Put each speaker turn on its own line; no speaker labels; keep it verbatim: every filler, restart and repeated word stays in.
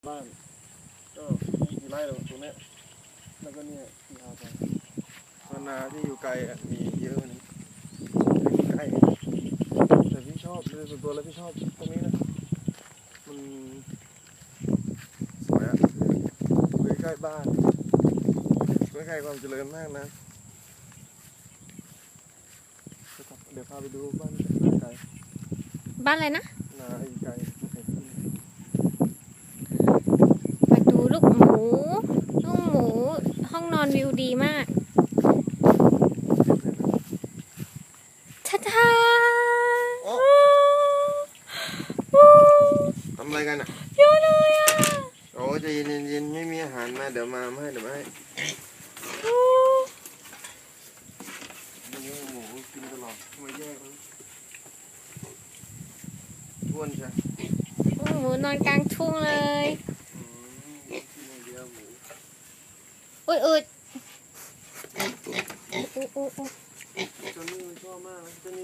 บ้านก็มีกี่ไร่แล้วตรงนี้แล้วก็เนี่ยที่หาไปนาที่อยู่ไกลอ่ะมีเยอะนี่ใกล้แต่พี่ชอบเลยส่วนตัวแล้วพี่ชอบตรงนี้นะมันสวยอ่ะใกล้บ้านใกล้ความเจริญมากนะเดี๋ยวพาไปดูบ้านไกล
บ้านอะไรนะ
นาอีกไกล
มาดูลูกหมูลูกหมูห้องนอนวิวดีมากท่าท่า
ทำอะไรกันอ่ะ
เยอะเลยอ่ะ
โอ้จะเย็นเย็นไม่มีอาหารมาเดี๋ยวมาให้เดี๋ยวมาให้หมูกินตลอดทำไมแยกมันอ้วนใช่
หมูนอนกลางทุ่งเลยอุ้ยอุ้ย